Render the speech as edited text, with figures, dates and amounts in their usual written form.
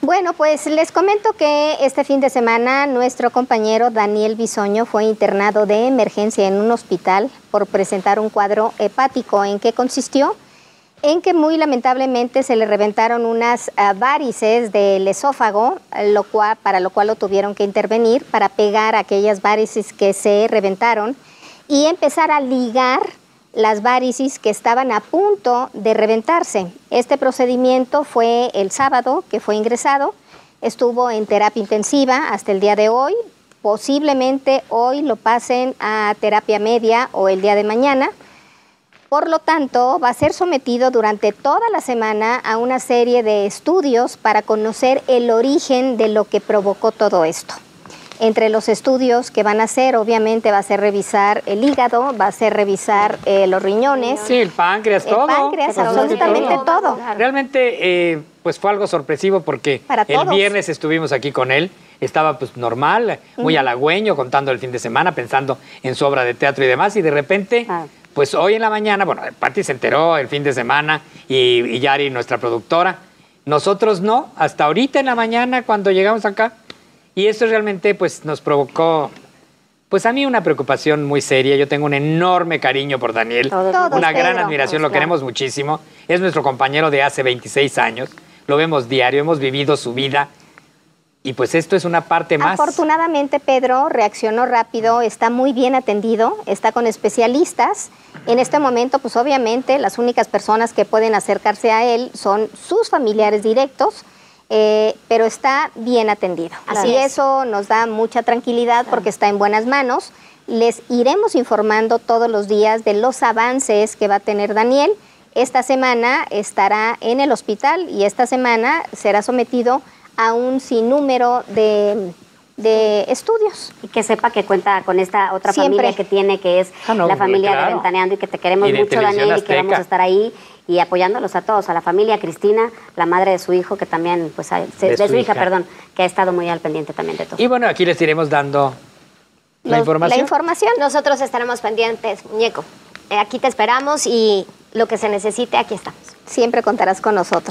Bueno, pues les comento que este fin de semana nuestro compañero Daniel Bisoño fue internado de emergencia en un hospital por presentar un cuadro hepático. ¿En qué consistió? En que muy lamentablemente se le reventaron unas varices del esófago, para lo cual lo tuvieron que intervenir para pegar aquellas varices que se reventaron y empezar a ligar las varices que estaban a punto de reventarse. Este procedimiento fue el sábado que fue ingresado, estuvo en terapia intensiva hasta el día de hoy, posiblemente hoy lo pasen a terapia media o el día de mañana. Por lo tanto, va a ser sometido durante toda la semana a una serie de estudios para conocer el origen de lo que provocó todo esto. Entre los estudios que van a hacer, obviamente, va a ser revisar el hígado, va a ser revisar los riñones. Sí, el páncreas, todo. El páncreas, absolutamente todo. Realmente, pues fue algo sorpresivo porque el viernes estuvimos aquí con él. Estaba pues normal, muy halagüeño, contando el fin de semana, pensando en su obra de teatro y demás. Y de repente, pues hoy en la mañana, bueno, Pati se enteró el fin de semana y Yari, nuestra productora. Nosotros no, hasta ahorita en la mañana cuando llegamos acá. Y esto realmente pues nos provocó, pues a mí una preocupación muy seria. Yo tengo un enorme cariño por Daniel, una gran admiración, lo queremos muchísimo. Es nuestro compañero de hace 26 años, lo vemos diario, hemos vivido su vida. Y pues esto es una parte más. Afortunadamente, Pedro reaccionó rápido, está muy bien atendido, está con especialistas. En este momento, pues obviamente, las únicas personas que pueden acercarse a él son sus familiares directos, pero está bien atendido. Así eso nos da mucha tranquilidad porque está en buenas manos. Les iremos informando todos los días de los avances que va a tener Daniel. Esta semana estará en el hospital y esta semana será sometido a un sinnúmero de estudios. Y que sepa que cuenta con esta otra familia que tiene, que es la familia de Ventaneando, y que te queremos mucho, Daniel, y que vamos a estar ahí y apoyándolos a todos, a la familia, Cristina, la madre de su hijo, que también, pues, de su hija, perdón, que ha estado muy al pendiente también de todo. Y bueno, aquí les iremos dando la información. Nosotros estaremos pendientes, muñeco. Aquí te esperamos y lo que se necesite, aquí estamos. Siempre contarás con nosotros.